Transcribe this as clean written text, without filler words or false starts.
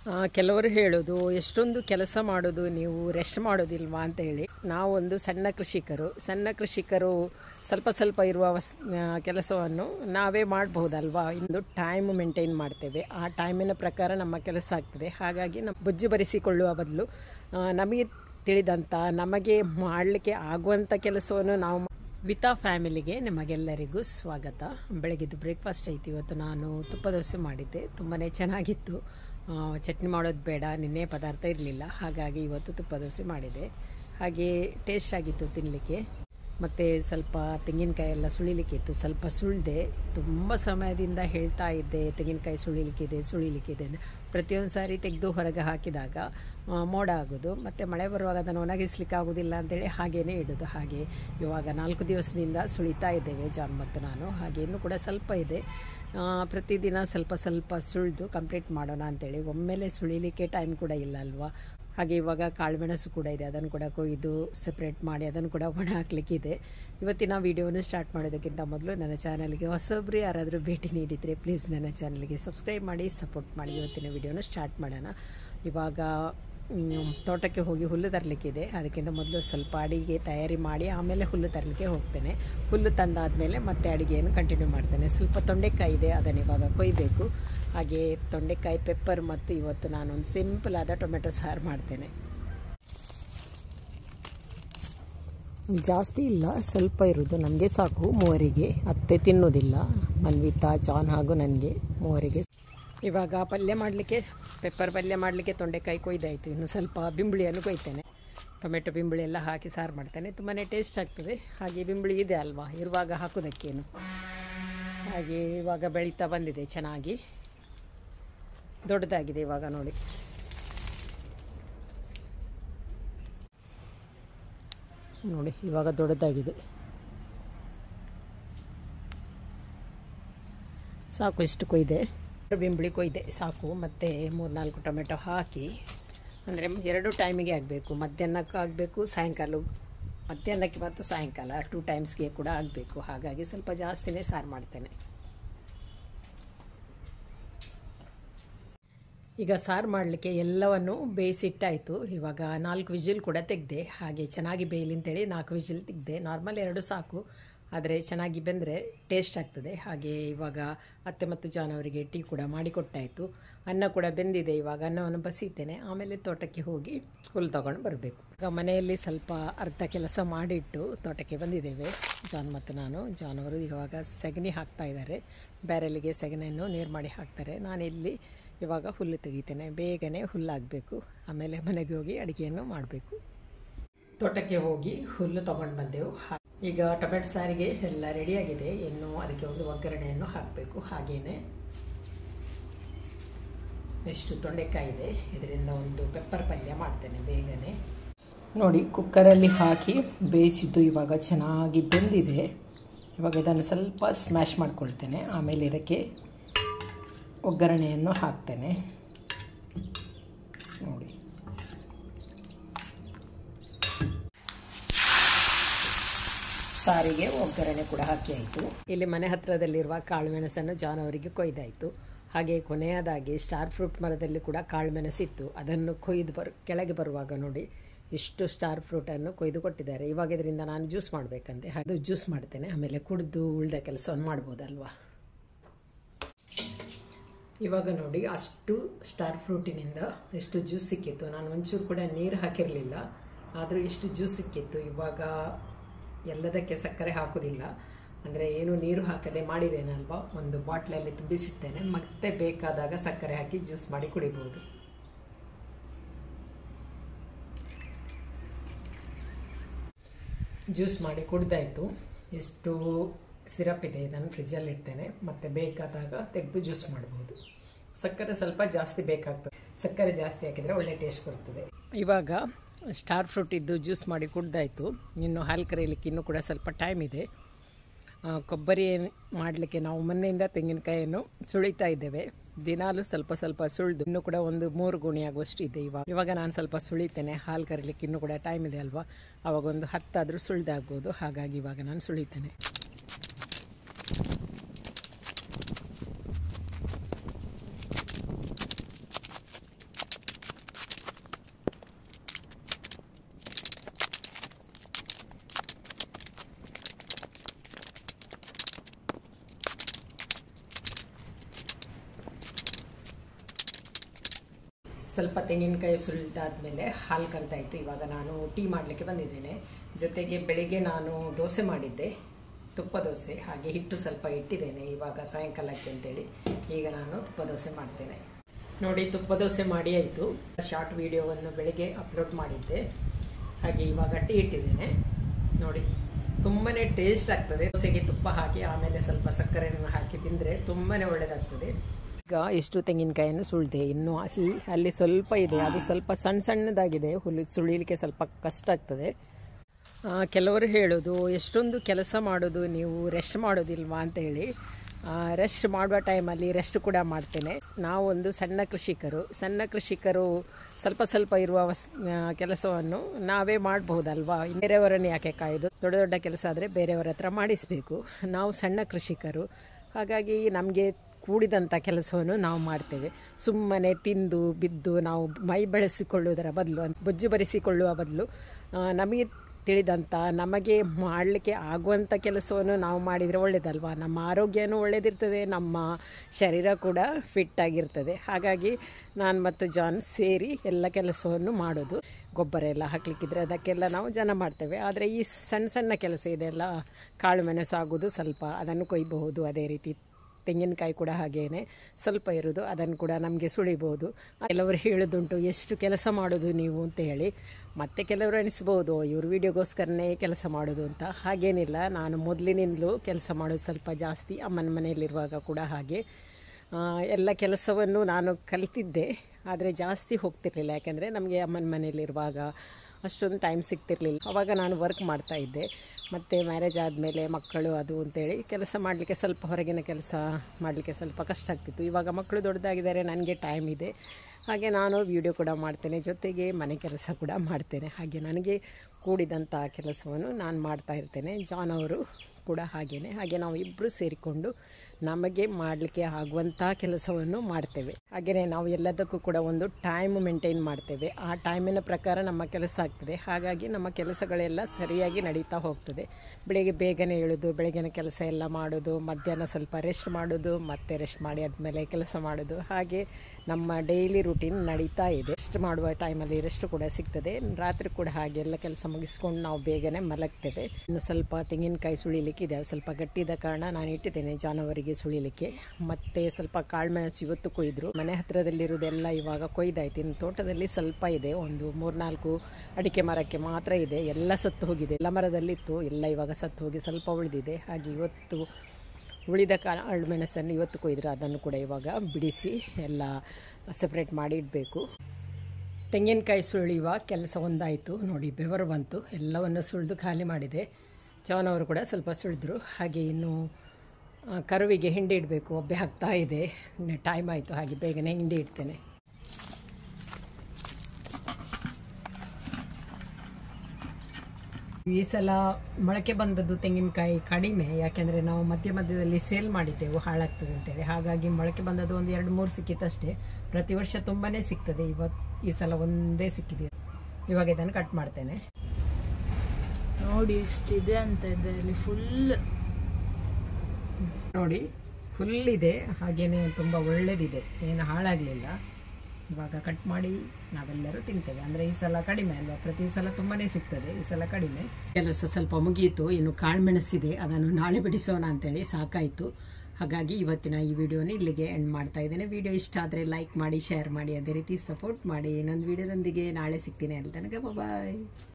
ಕೆಲವರು ಹೇಳೋದು ಎಷ್ಟೊಂದು ಕೆಲಸ ಮಾಡೋದು ನೀವು ರೆಸ್ಟ್ ಮಾಡೋದಿಲ್ವಾ ಅಂತ ಹೇಳಿ. ನಾವೊಂದು ಸಣ್ಣ ಕೃಷಿಕರು ಸ್ವಲ್ಪ ಇರುವ ಕೆಲಸವನ್ನು ನಾವೇ ಮಾಡಬಹುದಲ್ವಾ. ಇಂದು ಟೈಮ್ ಮೇಂಟೈನ್ ಮಾಡ್ತೇವೆ, ಆ ಟೈಮಿನ ಪ್ರಕಾರ ನಮ್ಮ ಕೆಲಸ ಆಗ್ತದೆ. ಹಾಗಾಗಿ ನಮ್ಮ ಬೊಜ್ಜು ಬರಿಸಿಕೊಳ್ಳುವ ಬದಲು ನಮಗೆ ತಿಳಿದಂಥ ನಮಗೆ ಮಾಡಲಿಕ್ಕೆ ಆಗುವಂಥ ಕೆಲಸವನ್ನು ನಾವು ವಿತಾ ಫ್ಯಾಮಿಲಿಗೆ ನಿಮಗೆಲ್ಲರಿಗೂ ಸ್ವಾಗತ. ಬೆಳಗ್ಗೆದು ಬ್ರೇಕ್ಫಾಸ್ಟ್ ಐತಿ. ಇವತ್ತು ನಾನು ತುಪ್ಪ ದೋಸೆ ಮಾಡಿದ್ದೆ, ತುಂಬಾ ಚೆನ್ನಾಗಿತ್ತು. ಚಟ್ನಿ ಮಾಡೋದು ಬೇಡ, ನಿನ್ನೆ ಪದಾರ್ಥ ಇರಲಿಲ್ಲ, ಹಾಗಾಗಿ ಇವತ್ತು ತುಪ್ಪ ದೋಸೆ ಮಾಡಿದೆ. ಹಾಗೆ ಟೇಸ್ಟ್ ಆಗಿತ್ತು ತಿನ್ನಲಿಕ್ಕೆ. ಮತ್ತು ಸ್ವಲ್ಪ ತೆಂಗಿನಕಾಯಿ ಎಲ್ಲ ಸುಳಿಲಿಕ್ಕಿತ್ತು, ಸ್ವಲ್ಪ ಸುಳಿದೆ. ತುಂಬ ಸಮಯದಿಂದ ಹೇಳ್ತಾ ಇದ್ದೆ ತೆಂಗಿನಕಾಯಿ ಸುಳಿಲಿಕ್ಕಿದೆ ಅಂತ. ಪ್ರತಿಯೊಂದು ಸಾರಿ ತೆಗೆದು ಹೊರಗೆ ಹಾಕಿದಾಗ ಮೋಡ ಆಗೋದು, ಮತ್ತು ಮಳೆ ಬರುವಾಗ ಅದನ್ನು ಒಣಗಿಸ್ಲಿಕ್ಕೆ ಆಗೋದಿಲ್ಲ ಅಂತೇಳಿ ಹಾಗೇ ಇಡೋದು. ಹಾಗೆ ಇವಾಗ 4 ದಿವಸದಿಂದ ಸುಳಿತಾ ಇದ್ದೇವೆ ಜಾನ್ ಮತ್ತು ನಾನು. ಹಾಗೆ ಇನ್ನೂ ಕೂಡ ಸ್ವಲ್ಪ ಇದೆ, ಪ್ರತಿದಿನ ಸ್ವಲ್ಪ ಸುಳಿದು ಕಂಪ್ಲೀಟ್ ಮಾಡೋಣ ಅಂತೇಳಿ. ಒಮ್ಮೆಲೆ ಸುಳಿಲಿಕ್ಕೆ ಟೈಮ್ ಕೂಡ ಇಲ್ಲ ಅಲ್ವಾ. ಹಾಗೆ ಇವಾಗ ಕಾಳುಮೆಣಸು ಕೂಡ ಇದೆ, ಅದನ್ನು ಕೂಡ ಕೊಯ್ದು ಸೆಪ್ರೇಟ್ ಮಾಡಿ ಅದನ್ನು ಕೂಡ ಒಣ ಹಾಕಲಿಕ್ಕಿದೆ. ಇವತ್ತಿನ ವೀಡಿಯೋವನ್ನು ಸ್ಟಾರ್ಟ್ ಮಾಡೋದಕ್ಕಿಂತ ಮೊದಲು ನನ್ನ ಚಾನಲ್ಗೆ ಹೊಸೊಬ್ಬರು ಯಾರಾದರೂ ಭೇಟಿ ನೀಡಿದರೆ ಪ್ಲೀಸ್ ನನ್ನ ಚಾನಲ್ಗೆ ಸಬ್ಸ್ಕ್ರೈಬ್ ಮಾಡಿ, ಸಪೋರ್ಟ್ ಮಾಡಿ. ಇವತ್ತಿನ ವೀಡಿಯೋನ ಸ್ಟಾರ್ಟ್ ಮಾಡೋಣ. ಇವಾಗ ತೋಟಕ್ಕೆ ಹೋಗಿ ಹುಲ್ಲು ತರಲಿಕ್ಕಿದೆ. ಅದಕ್ಕಿಂತ ಮೊದಲು ಸ್ವಲ್ಪ ಅಡಿಗೆ ತಯಾರಿ ಮಾಡಿ ಆಮೇಲೆ ಹುಲ್ಲು ತರಲಿಕ್ಕೆ ಹೋಗ್ತೇನೆ. ಹುಲ್ಲು ತಂದಾದಮೇಲೆ ಮತ್ತೆ ಅಡುಗೆಯನ್ನು ಕಂಟಿನ್ಯೂ ಮಾಡ್ತೇನೆ. ಸ್ವಲ್ಪ ತೊಂಡೆಕಾಯಿ ಇದೆ, ಅದನ್ನು ಇವಾಗ ಕೊಯ್ಬೇಕು. ಹಾಗೆ ತೊಂಡೆಕಾಯಿ, ಪೆಪ್ಪರ್ ಮತ್ತು ಇವತ್ತು ನಾನೊಂದು ಸಿಂಪಲ್ ಆದ ಟೊಮೆಟೊ ಸಾರು ಮಾಡ್ತೇನೆ. ಜಾಸ್ತಿ ಇಲ್ಲ, ಸ್ವಲ್ಪ ಇರೋದು ನಮಗೆ ಸಾಕು. 3 ಅತ್ತೆ ತಿನ್ನೋದಿಲ್ಲ, ಮನ್ವಿತಾ, ಜಾನ್ ಹಾಗೂ ನನಗೆ 3. ಇವಾಗ ಪಲ್ಯ ಮಾಡಲಿಕ್ಕೆ, ಪೆಪ್ಪರ್ ಪಲ್ಯ ಮಾಡಲಿಕ್ಕೆ ತೊಂಡೆಕಾಯಿ ಕೊಯ್ದಾಯಿತು. ಇನ್ನು ಸ್ವಲ್ಪ ಬಿಂಬಳಿಯನ್ನು ಕೊಯ್ತೇನೆ. ಟೊಮೆಟೊ ಬಿಂಬಳಿ ಎಲ್ಲ ಹಾಕಿ ಸಾರು ಮಾಡ್ತೇನೆ, ತುಂಬಾ ಟೇಸ್ಟ್ ಆಗ್ತದೆ. ಹಾಗೆ ಬಿಂಬಳಿ ಇದೆ ಅಲ್ವಾ, ಇರುವಾಗ ಹಾಕೋದಕ್ಕೇನು. ಹಾಗೆ ಇವಾಗ ಬೆಳೀತಾ ಬಂದಿದೆ, ಚೆನ್ನಾಗಿ ದೊಡ್ಡದಾಗಿದೆ ಇವಾಗ ನೋಡಿ. ಇವಾಗ ದೊಡ್ಡದಾಗಿದೆ, ಸಾಕು. ಇಷ್ಟು ಕೊಯ್ದೆ, ಬಿಂಬಳಿ ಕೊಯ್ದೆ ಸಾಕು. ಮತ್ತು 3-4 ಟೊಮೆಟೊ ಹಾಕಿ, ಅಂದರೆ 2 ಟೈಮಿಗೆ ಆಗಬೇಕು. ಮಧ್ಯಾಹ್ನಕ್ಕೂ ಆಗಬೇಕು, ಮಧ್ಯಾಹ್ನಕ್ಕೆ ಮತ್ತು ಸಾಯಂಕಾಲ 2 ಟೈಮ್ಸ್ಗೆ ಕೂಡ ಆಗಬೇಕು. ಹಾಗಾಗಿ ಸ್ವಲ್ಪ ಜಾಸ್ತಿನೇ ಸಾರು ಮಾಡ್ತೇನೆ. ಈಗ ಸಾರು ಮಾಡಲಿಕ್ಕೆ ಎಲ್ಲವನ್ನು ಬೇಯಿಸಿಟ್ಟಾಯಿತು. ಇವಾಗ 4 ವಿಜಿಲ್ ಕೂಡ ತೆಗೆದೆ. ಹಾಗೆ ಚೆನ್ನಾಗಿ ಬೇಯಲಿ ಅಂತೇಳಿ 4 ವಿಜಿಲ್ ತೆಗೆದೆ. ನಾರ್ಮಲ್ 2 ಸಾಕು, ಆದರೆ ಚೆನ್ನಾಗಿ ಬೆಂದರೆ ಟೇಸ್ಟ್ ಆಗ್ತದೆ. ಹಾಗೆ ಇವಾಗ ಅತ್ತೆ ಮತ್ತು ಜಾನ್ ಅವರಿಗೆ ಟೀ ಕೂಡ ಮಾಡಿಕೊಟ್ಟಾಯಿತು. ಅನ್ನ ಕೂಡ ಬೆಂದಿದೆ. ಇವಾಗ ಅನ್ನವನ್ನು ಬಸಿತೇನೆ, ಆಮೇಲೆ ತೋಟಕ್ಕೆ ಹೋಗಿ ಹುಲ್ಲು ತಗೊಂಡು ಬರಬೇಕು. ಈಗ ಮನೆಯಲ್ಲಿ ಸ್ವಲ್ಪ ಅರ್ಧ ಕೆಲಸ ಮಾಡಿಟ್ಟು ತೋಟಕ್ಕೆ ಬಂದಿದ್ದೇವೆ, ಜಾನ್ ಮತ್ತು ನಾನು. ಜಾನ್ ಅವರು ಇವಾಗ ಸಗಣಿ ಹಾಕ್ತಾ ಇದ್ದಾರೆ, ಬ್ಯಾರೆಲ್ಲಿಗೆ ಸಗಣಿಯನ್ನು ನೀರು ಮಾಡಿ ಹಾಕ್ತಾರೆ. ನಾನಿಲ್ಲಿ ಇವಾಗ ಹುಲ್ಲು ತೆಗಿತೇನೆ, ಬೇಗನೆ ಹುಲ್ಲಾಗಬೇಕು. ಆಮೇಲೆ ಮನೆಗೆ ಹೋಗಿ ಅಡುಗೆಯನ್ನು ಮಾಡಬೇಕು. ತೋಟಕ್ಕೆ ಹೋಗಿ ಹುಲ್ಲು ತೊಗೊಂಡು ಬಂದೆವು. ಈಗ ಟೊಮೆಟೊ ಸಾರಿಗೆ ಎಲ್ಲ ರೆಡಿಯಾಗಿದೆ, ಇನ್ನು ಅದಕ್ಕೆ ಒಂದು ಒಗ್ಗರಣೆಯನ್ನು ಹಾಕಬೇಕು. ಹಾಗೆಯೇ ಎಷ್ಟು ತೊಂಡೆಕಾಯಿ ಇದೆ, ಇದರಿಂದ ಒಂದು ಪೆಪ್ಪರ್ ಪಲ್ಯ ಮಾಡ್ತೇನೆ ಬೇಗನೆ. ನೋಡಿ, ಕುಕ್ಕರಲ್ಲಿ ಹಾಕಿ ಬೇಯಿಸಿದ್ದು ಇವಾಗ ಚೆನ್ನಾಗಿ ಬೆಂದಿದೆ. ಇವಾಗ ಇದನ್ನು ಸ್ವಲ್ಪ ಸ್ಮ್ಯಾಶ್ ಮಾಡ್ಕೊಳ್ತೇನೆ, ಆಮೇಲೆ ಇದಕ್ಕೆ ಒಗ್ಗರಣೆಯನ್ನು ಹಾಕ್ತೇನೆ. ನೋಡಿ, ಸಾರಿಗೆ ಒಗ್ಗರಣೆ ಕೂಡ ಹಾಕಿ ಆಯಿತು. ಇಲ್ಲಿ ಮನೆ ಹತ್ತಿರದಲ್ಲಿರುವ ಕಾಳುಮೆಣಸನ್ನು ಜಾನ್ ಅವರಿಗೆ ಕೊಯ್ದಾಯಿತು. ಹಾಗೆ ಕೊನೆಯದಾಗಿ ಸ್ಟಾರ್ ಫ್ರೂಟ್ ಮರದಲ್ಲಿ ಕೂಡ ಕಾಳುಮೆಣಸಿತ್ತು, ಅದನ್ನು ಕೊಯ್ದು ಕೆಳಗೆ ಬರುವಾಗ ನೋಡಿ ಇಷ್ಟು ಸ್ಟಾರ್ ಫ್ರೂಟನ್ನು ಕೊಯ್ದು ಕೊಟ್ಟಿದ್ದಾರೆ. ಇವಾಗ ಇದರಿಂದ ನಾನು ಜ್ಯೂಸ್ ಮಾಡಬೇಕಂತೆ, ಅದು ಜ್ಯೂಸ್ ಮಾಡ್ತೇನೆ. ಆಮೇಲೆ ಕುಡಿದು ಉಳಿದ ಕೆಲಸವನ್ನು ಮಾಡ್ಬೋದಲ್ವಾ. ಇವಾಗ ನೋಡಿ, ಅಷ್ಟು ಸ್ಟಾರ್ ಫ್ರೂಟಿನಿಂದ ಎಷ್ಟು ಜ್ಯೂಸ್ ಸಿಕ್ಕಿತ್ತು. ನಾನು ಒಂಚೂರು ಕೂಡ ನೀರು ಹಾಕಿರಲಿಲ್ಲ, ಆದರೂ ಇಷ್ಟು ಜ್ಯೂಸ್ ಸಿಕ್ಕಿತ್ತು. ಇವಾಗ ಎಲ್ಲದಕ್ಕೆ ಸಕ್ಕರೆ ಹಾಕೋದಿಲ್ಲ, ಅಂದರೆ ಏನು ನೀರು ಹಾಕದೆ ಮಾಡಿದ್ದೇನಲ್ವ, ಒಂದು ಬಾಟ್ಲಲ್ಲಿ ತುಂಬಿಸಿಡ್ತೇನೆ. ಮತ್ತೆ ಬೇಕಾದಾಗ ಸಕ್ಕರೆ ಹಾಕಿ ಜ್ಯೂಸ್ ಮಾಡಿ ಕುಡಿಬೋದು. ಜ್ಯೂಸ್ ಮಾಡಿ ಕುಡ್ದಾಯಿತು. ಎಷ್ಟು ಸಿರಪ್ ಇದೆ, ಇದನ್ನು ಫ್ರಿಜ್ಜಲ್ಲಿ ಇಡ್ತೇನೆ, ಮತ್ತು ಬೇಕಾದಾಗ ತೆಗೆದು ಜ್ಯೂಸ್ ಮಾಡ್ಬೋದು. ಸಕ್ಕರೆ ಸ್ವಲ್ಪ ಜಾಸ್ತಿ ಬೇಕಾಗ್ತದೆ, ಸಕ್ಕರೆ ಜಾಸ್ತಿ ಹಾಕಿದರೆ ಒಳ್ಳೆ ಟೇಸ್ಟ್ ಬರ್ತದೆ. ಇವಾಗ ಸ್ಟಾರ್ ಫ್ರೂಟ್ ಇದ್ದು ಜ್ಯೂಸ್ ಮಾಡಿ ಕುಡ್ದಾಯಿತು. ಇನ್ನು ಹಾಲು ಕರೆಯಲಿಕ್ಕೆ ಇನ್ನೂ ಕೂಡ ಸ್ವಲ್ಪ ಟೈಮ್ ಇದೆ. ಕೊಬ್ಬರಿ ಮಾಡಲಿಕ್ಕೆ ನಾವು ಮೊನ್ನೆಯಿಂದ ತೆಂಗಿನಕಾಯಿಯನ್ನು ಸುಳಿತಾ ಇದ್ದೇವೆ. ದಿನಾಲೂ ಸ್ವಲ್ಪ ಸುಳಿದು ಇನ್ನೂ ಕೂಡ ಒಂದು 3 ಗುಣಿ ಆಗುವಷ್ಟು ಇದೆ. ಇವಾಗ ನಾನು ಸ್ವಲ್ಪ ಸುಳಿತೇನೆ. ಹಾಲು ಕರೀಲಿಕ್ಕೆ ಇನ್ನೂ ಕೂಡ ಟೈಮ್ ಇದೆ ಅಲ್ವಾ, ಆವಾಗ ಒಂದು 10 ಆದರೂ ಸುಳಿದಾಗ್ಬೋದು. ಹಾಗಾಗಿ ಇವಾಗ ನಾನು ಸುಳಿತೇನೆ. ಸ್ವಲ್ಪ ತೆಂಗಿನಕಾಯಿ ಸುಲಿದಾದ್ಮೇಲೆ ಹಾಲು ಕರೆದಾಯಿತು. ಇವಾಗ ನಾನು ಟೀ ಮಾಡಲಿಕ್ಕೆ ಬಂದಿದ್ದೇನೆ. ಜೊತೆಗೆ ಬೆಳಿಗ್ಗೆ ನಾನು ದೋಸೆ ಮಾಡಿದ್ದೆ, ತುಪ್ಪ ದೋಸೆ. ಹಾಗೆ ಹಿಟ್ಟು ಸ್ವಲ್ಪ ಇಟ್ಟಿದ್ದೇನೆ ಇವಾಗ ಸಾಯಂಕಾಲಕ್ಕೆ ಅಂತೇಳಿ. ಈಗ ನಾನು ತುಪ್ಪ ದೋಸೆ ಮಾಡ್ತೇನೆ. ನೋಡಿ, ತುಪ್ಪ ದೋಸೆ ಮಾಡಿ ಆಯಿತು. ಶಾರ್ಟ್ ವಿಡಿಯೋವನ್ನು ಬೆಳಿಗ್ಗೆ ಅಪ್ಲೋಡ್ ಮಾಡಿದ್ದೆ. ಹಾಗೆ ಇವಾಗ ಟೀ ಇಟ್ಟಿದ್ದೇನೆ. ನೋಡಿ, ತುಂಬಾ ಟೇಸ್ಟ್ ಆಗ್ತದೆ. ದೋಸೆಗೆ ತುಪ್ಪ ಹಾಕಿ ಆಮೇಲೆ ಸ್ವಲ್ಪ ಸಕ್ಕರೆಯನ್ನು ಹಾಕಿ ತಿಂದರೆ ತುಂಬಾ ಒಳ್ಳೆಯದಾಗ್ತದೆ. ಈಗ ಇಷ್ಟು ತೆಂಗಿನಕಾಯಿಯನ್ನು ಸುಳಿದೆ. ಇನ್ನು ಅಲ್ಲಿ ಸ್ವಲ್ಪ ಇದೆ, ಅದು ಸ್ವಲ್ಪ ಸಣ್ಣ ಸಣ್ಣದಾಗಿದೆ. ಸುಳಿಲಿಕ್ಕೆ ಸ್ವಲ್ಪ ಕಷ್ಟ ಆಗ್ತದೆ. ಕೆಲವರು ಹೇಳೋದು, ಎಷ್ಟೊಂದು ಕೆಲಸ ಮಾಡೋದು ನೀವು, ರೆಸ್ಟ್ ಮಾಡೋದಿಲ್ವಾ ಅಂತ ಹೇಳಿ. ರೆಸ್ಟ್ ಮಾಡುವ ಟೈಮಲ್ಲಿ ರೆಸ್ಟ್ ಕೂಡ ಮಾಡ್ತೇನೆ. ನಾವೊಂದು ಸಣ್ಣ ಕೃಷಿಕರು ಸ್ವಲ್ಪ ಸ್ವಲ್ಪ ಇರುವ ಕೆಲಸವನ್ನು ನಾವೇ ಮಾಡಬಹುದಲ್ವಾ? ಬೇರೆಯವರನ್ನು ಯಾಕೆ ಕಾಯೋದು? ದೊಡ್ಡ ದೊಡ್ಡ ಕೆಲಸ ಆದರೆ ಬೇರೆಯವರ ಹತ್ರ ಮಾಡಿಸಬೇಕು. ನಾವು ಸಣ್ಣ ಕೃಷಿಕರು, ಹಾಗಾಗಿ ನಮಗೆ ಕೂಡಿದಂಥ ಕೆಲಸವನ್ನು ನಾವು ಮಾಡ್ತೇವೆ. ಸುಮ್ಮನೆ ತಿಂದು ಬಿದ್ದು ನಾವು ಮೈ ಬೆಳೆಸಿಕೊಳ್ಳುವುದರ ಬದಲು, ಬೊಜ್ಜು ಬರೆಸಿಕೊಳ್ಳುವ ಬದಲು, ನಮಗೆ ತಿಳಿದಂಥ ನಮಗೆ ಮಾಡಲಿಕ್ಕೆ ಆಗುವಂಥ ಕೆಲಸವನ್ನು ನಾವು ಮಾಡಿದರೆ ಒಳ್ಳೆಯದಲ್ವ? ನಮ್ಮ ಆರೋಗ್ಯನೂ ಒಳ್ಳೆಯದಿರ್ತದೆ, ನಮ್ಮ ಶರೀರ ಕೂಡ ಫಿಟ್ ಆಗಿರ್ತದೆ. ಹಾಗಾಗಿ ನಾನು ಮತ್ತು ಜಾನ್ ಸೇರಿ ಎಲ್ಲ ಕೆಲಸವನ್ನು ಮಾಡೋದು. ಗೊಬ್ಬರ ಎಲ್ಲ ಹಾಕಲಿಕ್ಕಿದ್ರೆ ಅದಕ್ಕೆಲ್ಲ ನಾವು ಜನ ಮಾಡ್ತೇವೆ. ಆದರೆ ಈ ಸಣ್ಣ ಸಣ್ಣ ಕೆಲಸ ಇದೆಲ್ಲ, ಕಾಳು ಮೆಣಸು ಆಗೋದು ಸ್ವಲ್ಪ, ಅದನ್ನು ಕೊಯ್ಯಬಹುದು. ಅದೇ ರೀತಿ ತೆಂಗಿನಕಾಯಿ ಕೂಡ ಹಾಗೇನೆ ಸ್ವಲ್ಪ ಇರೋದು, ಅದನ್ನು ಕೂಡ ನಮಗೆ ಸುಳಿಬೋದು. ಕೆಲವರು ಹೇಳೋದುಂಟು, ಎಷ್ಟು ಕೆಲಸ ಮಾಡೋದು ನೀವು ಅಂತ ಹೇಳಿ. ಮತ್ತೆ ಕೆಲವರು ಅನಿಸ್ಬೋದು, ಇವರು ವಿಡಿಯೋಗೋಸ್ಕರನೇ ಕೆಲಸ ಮಾಡೋದು ಅಂತ. ಹಾಗೇನಿಲ್ಲ, ನಾನು ಮೊದಲಿನಿಂದಲೂ ಕೆಲಸ ಮಾಡೋದು ಸ್ವಲ್ಪ ಜಾಸ್ತಿ. ಅಮ್ಮನ ಮನೆಯಲ್ಲಿರುವಾಗ ಕೂಡ ಹಾಗೆ ಎಲ್ಲ ಕೆಲಸವನ್ನು ನಾನು ಕಲಿತಿದ್ದೆ. ಆದರೆ ಜಾಸ್ತಿ ಹೋಗ್ತಿರ್ಲಿಲ್ಲ, ಯಾಕೆಂದರೆ ನಮಗೆ ಅಮ್ಮನ ಮನೆಯಲ್ಲಿರುವಾಗ ಅಷ್ಟೊಂದು ಟೈಮ್ ಸಿಗ್ತಿರ್ಲಿಲ್ಲ. ಆವಾಗ ನಾನು ವರ್ಕ್ ಮಾಡ್ತಾಯಿದ್ದೆ. ಮತ್ತು ಮ್ಯಾರೇಜ್ ಆದಮೇಲೆ ಮಕ್ಕಳು ಅದು ಅಂತೇಳಿ ಕೆಲಸ ಮಾಡಲಿಕ್ಕೆ, ಸ್ವಲ್ಪ ಹೊರಗಿನ ಕೆಲಸ ಮಾಡಲಿಕ್ಕೆ ಸ್ವಲ್ಪ ಕಷ್ಟ ಆಗ್ತಿತ್ತು. ಇವಾಗ ಮಕ್ಕಳು ದೊಡ್ಡದಾಗಿದ್ದಾರೆ, ನನಗೆ ಟೈಮ್ ಇದೆ. ಹಾಗೆ ನಾನು ವಿಡಿಯೋ ಕೂಡ ಮಾಡ್ತೇನೆ, ಜೊತೆಗೆ ಮನೆ ಕೆಲಸ ಕೂಡ ಮಾಡ್ತೇನೆ. ಹಾಗೆ ನನಗೆ ಕೂಡಿದಂಥ ಕೆಲಸವನ್ನು ನಾನು ಮಾಡ್ತಾ ಇರ್ತೇನೆ. ಜಾನ್ ಅವರು ಕೂಡ ಹಾಗೆ ನಾವು ಇಬ್ಬರು ಸೇರಿಕೊಂಡು ನಮಗೆ ಮಾಡಲಿಕ್ಕೆ ಆಗುವಂಥ ಕೆಲಸವನ್ನು ಮಾಡ್ತೇವೆ. ಹಾಗೆಯೇ ನಾವು ಎಲ್ಲದಕ್ಕೂ ಕೂಡ ಒಂದು ಟೈಮ್ ಮೇಂಟೈನ್ ಮಾಡ್ತೇವೆ. ಆ ಟೈಮಿನ ಪ್ರಕಾರ ನಮ್ಮ ಕೆಲಸ ಆಗ್ತದೆ. ಹಾಗಾಗಿ ನಮ್ಮ ಕೆಲಸಗಳೆಲ್ಲ ಸರಿಯಾಗಿ ನಡೀತಾ ಹೋಗ್ತದೆ. ಬೆಳಿಗ್ಗೆ ಬೇಗನೆ ಏಳೋದು, ಬೆಳಗಿನ ಕೆಲಸ ಎಲ್ಲ ಮಾಡೋದು, ಮಧ್ಯಾಹ್ನ ಸ್ವಲ್ಪ ರೆಸ್ಟ್ ಮಾಡೋದು, ಮತ್ತೆ ರೆಸ್ಟ್ ಮಾಡಿ ಆದಮೇಲೆ ಕೆಲಸ ಮಾಡೋದು. ಹಾಗೆ ನಮ್ಮ ಡೈಲಿ ರೂಟೀನ್ ನಡೀತಾ ಇದೆ. ರೆಸ್ಟ್ ಮಾಡುವ ಟೈಮಲ್ಲಿ ರೆಸ್ಟ್ ಕೂಡ ಸಿಗ್ತದೆ. ರಾತ್ರಿ ಕೂಡ ಹಾಗೆ ಎಲ್ಲ ಕೆಲಸ ಮುಗಿಸ್ಕೊಂಡು ನಾವು ಬೇಗನೆ ಮಲಗ್ತೇವೆ. ಇನ್ನು ಸ್ವಲ್ಪ ತೆಂಗಿನಕಾಯಿ ಸುಳಿಲಿಕ್ಕೆ ಇದೆ, ಸ್ವಲ್ಪ ಗಟ್ಟಿದ ಕಾರಣ ನಾನು ಇಟ್ಟಿದ್ದೇನೆ ಜಾನವರಿಗೆ ಸುಳಿಲಿಕ್ಕೆ. ಮತ್ತೆ ಸ್ವಲ್ಪ ಕಾಳುಮೆಣಸು ಇವತ್ತು ಕೊಯ್ದರು. ಮನೆ ಹತ್ತಿರದಲ್ಲಿರೋದೆಲ್ಲ ಇವಾಗ ಕೊಯ್ದಾಯ್ತು. ಇನ್ನು ತೋಟದಲ್ಲಿ ಸ್ವಲ್ಪ ಇದೆ, ಒಂದು 3-4 ಅಡಿಕೆ ಮರಕ್ಕೆ ಮಾತ್ರ ಇದೆ. ಎಲ್ಲ ಸತ್ತು ಹೋಗಿದೆ. ಎಲ್ಲ ಮರದಲ್ಲಿತ್ತು, ಎಲ್ಲ ಇವಾಗ ಸತ್ತು ಹೋಗಿ ಸ್ವಲ್ಪ ಉಳಿದಿದೆ. ಹಾಗೆ ಇವತ್ತು ಉಳಿದ ಕಾಳುಮೆಣಸನ್ನು ಇವತ್ತು ಕೊಯ್ದರೆ ಅದನ್ನು ಕೂಡ ಇವಾಗ ಬಿಡಿಸಿ ಎಲ್ಲ ಸಪ್ರೇಟ್ ಮಾಡಿ ಇಡಬೇಕು. ತೆಂಗಿನಕಾಯಿ ಸುಳಿಯುವ ಕೆಲಸ ಒಂದಾಯಿತು. ನೋಡಿ, ಬೆವರು ಬಂತು. ಎಲ್ಲವನ್ನು ಸುಳಿದು ಖಾಲಿ ಮಾಡಿದೆ. ಜಾನ್ ಕೂಡ ಸ್ವಲ್ಪ ಸುಳಿದ್ರು. ಹಾಗೆ ಇನ್ನು ಕರುವಿಗೆ ಹಿಂಡಿ ಇಡಬೇಕು. ಒಬ್ಬೆ ಹಾಕ್ತಾ ಇದೆ, ಟೈಮ್ ಆಯಿತು. ಹಾಗೆ ಬೇಗನೆ ಹಿಂಡಿ ಇಡ್ತೇನೆ. ಈ ಸಲ ಮೊಳಕೆ ಬಂದದ್ದು ತೆಂಗಿನಕಾಯಿ ಕಡಿಮೆ, ಯಾಕೆಂದರೆ ನಾವು ಮಧ್ಯದಲ್ಲಿ ಸೇಲ್ ಮಾಡಿದ್ದೆವು, ಹಾಳಾಗ್ತದೆ ಅಂತೇಳಿ. ಹಾಗಾಗಿ ಮೊಳಕೆ ಬಂದದ್ದು ಒಂದು 2-3 ಸಿಕ್ಕಿತ್ತಷ್ಟೇ. ಪ್ರತಿ ವರ್ಷ ತುಂಬಾ ಸಿಗ್ತದೆ. ಈ ಸಲ ಒಂದೇ ಸಿಕ್ಕಿದೆ. ಇವಾಗ ಇದನ್ನು ಕಟ್ ಮಾಡ್ತೇನೆ. ನೋಡಿ ಇಷ್ಟಿದೆ ಅಂತ ಇದೆ, ಅಲ್ಲಿ ಫುಲ್ ನೋಡಿ, ಫುಲ್ ಇದೆ. ಹಾಗೇನೆ ತುಂಬ ಒಳ್ಳೇದಿದೆ, ಏನು ಹಾಳಾಗಲಿಲ್ಲ. ಇವಾಗ ಕಟ್ ಮಾಡಿ ನಾವೆಲ್ಲರೂ ತಿಂತೇವೆ. ಅಂದರೆ ಈ ಸಲ ಕಡಿಮೆ ಅಲ್ವಾ? ಪ್ರತಿ ಸಲ ತುಂಬಾ ಸಿಗ್ತದೆ, ಈ ಸಲ ಕಡಿಮೆ. ಕೆಲಸ ಸ್ವಲ್ಪ ಮುಗಿಯಿತು. ಇನ್ನು ಕಾಳುಮೆಣಸಿದೆ, ಅದನ್ನು ನಾಳೆ ಬಿಡಿಸೋಣ ಅಂತೇಳಿ ಸಾಕಾಯಿತು. ಹಾಗಾಗಿ ಇವತ್ತಿನ ಈ ವಿಡಿಯೋನ ಇಲ್ಲಿಗೆ ಎಂಡ್ ಮಾಡ್ತಾ ಇದ್ದೇನೆ. ವಿಡಿಯೋ ಇಷ್ಟ ಆದರೆ ಲೈಕ್ ಮಾಡಿ, ಶೇರ್ ಮಾಡಿ, ಅದೇ ರೀತಿ ಸಪೋರ್ಟ್ ಮಾಡಿ. ಇನ್ನೊಂದು ವಿಡಿಯೋದೊಂದಿಗೆ ನಾಳೆ ಸಿಗ್ತೀನಿ. ಅಲ್ಲಿ ತನಕ ಬಾಯ್.